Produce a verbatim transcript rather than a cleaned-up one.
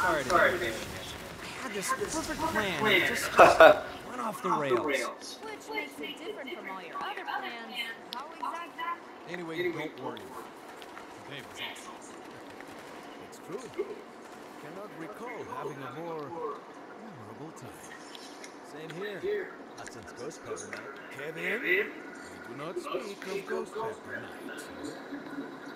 Sorry to interrupt. I had this perfect plan. It just, just went off the rails. Which makes it different from all your other plans. How exactly? Anyway, don't worry about it. Today was awesome. It's true. Cannot recall having a more memorable time. Same here. Not since Ghost Pepper Night. Kevin, we do not speak of Ghost Pepper Night.